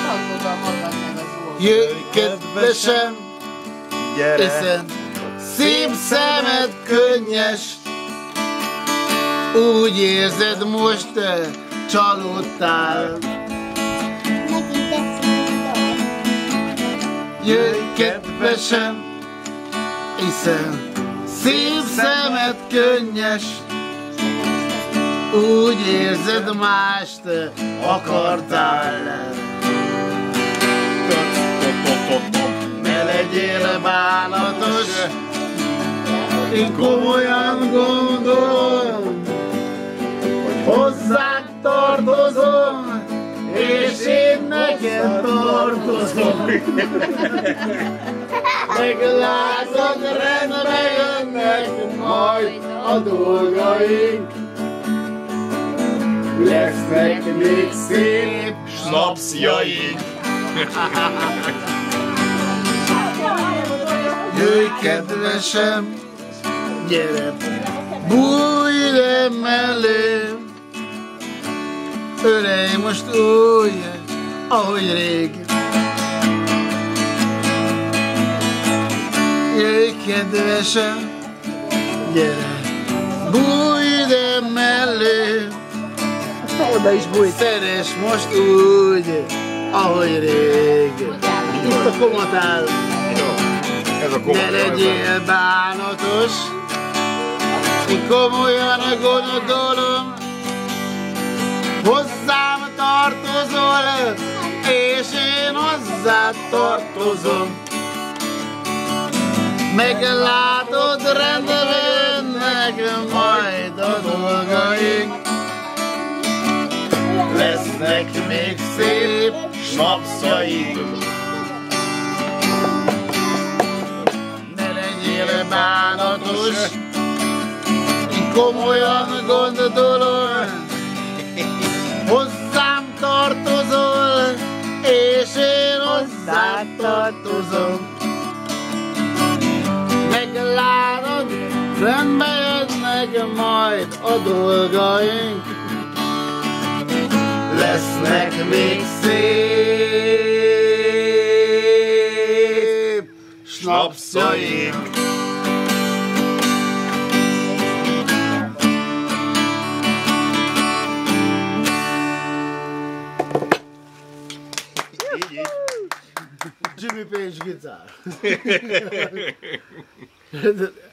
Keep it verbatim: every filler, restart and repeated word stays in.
Jöjj, kedvesem, Gyere! hiszen szép szemed könnyes, úgy érzed most te csalódtál. Jöjj, kedvesem, hiszen szép szemed könnyes, úgy érzed mást akartál. Ne legyél bánatos, én komolyan gondolom, hogy hozzád tartozom, és én neked tartozom. Meglátod, rendbe jönnek majd a dolgaink, lesznek még szép Snapsjaink! Jöjj, kedvesem, gyere, bújj ide mellém, ölelj most úgy, ahogy rég. Jöjj, kedvesem, gyere, bújj ide mellém, Oda is bújt. szeress most úgy, ahogy rég. Itt a komatál. Ez a Ne komoly. legyél bánatos, én komolyan gondolom, hozzám tartozol, és én hozzád tartozom. Meglátod, rendbe jönnek majd a dolgaink, lesznek még szép Snapsjaink! bánatos, én komolyan gondolom, hozzám tartozol, és én hozzád tartozom. Meglátod, rendbe jönnek majd a dolgaink, lesznek még szép snapsjaink. Jimmy Page guitar.